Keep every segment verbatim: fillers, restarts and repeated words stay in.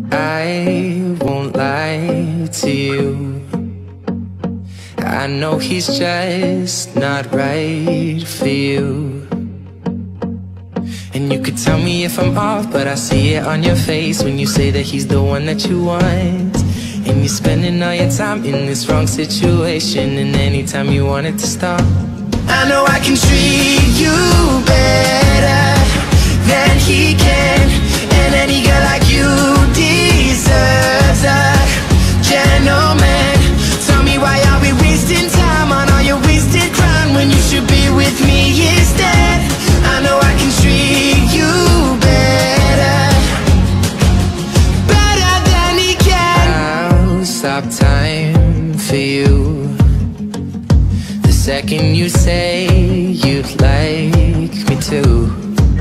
I won't lie to you. I know he's just not right for you. And you could tell me if I'm off, but I see it on your face when you say that he's the one that you want. And you're spending all your time in this wrong situation, and anytime you want it to stop. I know I can treat you better than he can, and any girl like you deserves a gentleman. Tell me, why are we wasting time on all your wasted crime when you should be with me instead? I know I can treat you better, better than he can. I'll stop time for you the second you say you'd like me to.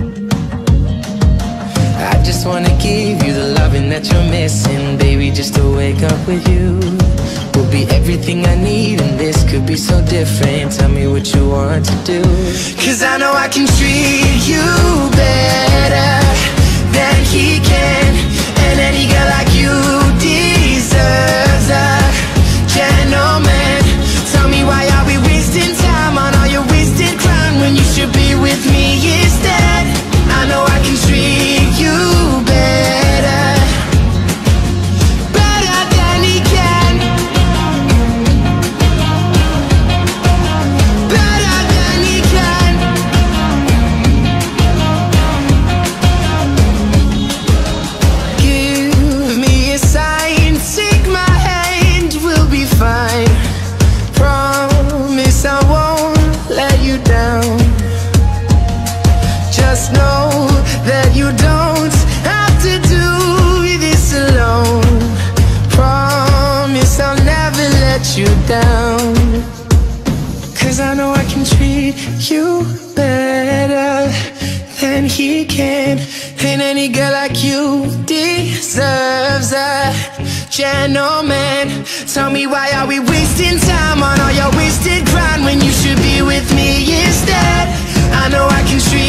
I just wanna give you the loving that you're missing, baby, just to wake up with you. Will be everything I need, and this could be so different. Tell me what you want to do, 'cause I know I can treat you better than he can, and any girl like you deserves a gentleman. Tell me, why are we wasting time on all your wasted crime when you should be with me instead? I know I can treat you better, better than he can, better than he can. Give me a sign, take my hand, we'll be fine. Promise I won't let you down. Just know that you don't have to do this alone. Promise I'll never let you down, 'cause I know I can treat you better than he can, and any girl like you deserves a gentleman. Tell me, why are we wasting time on all your wasted grind when you should be with me instead? I know I can treat